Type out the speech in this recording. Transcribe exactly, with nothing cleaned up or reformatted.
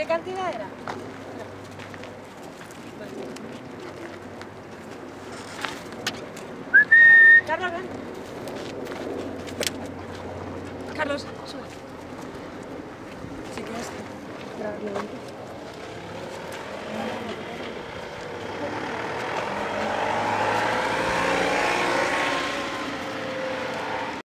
¿Qué cantidad era? Carlos, ven. Carlos, sube. Si quieres, grabarlo.